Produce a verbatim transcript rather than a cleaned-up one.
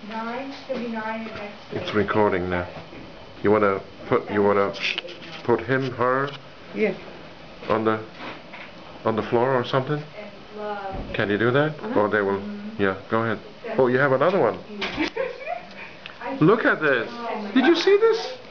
Nine, should be nine next to It's recording now. You wanna put you wanna put him, her Yeah. on the on the floor or something? Can you do that? Uh-huh. Or they will yeah, go ahead. Oh, you have another one. Look at this. Did you see this?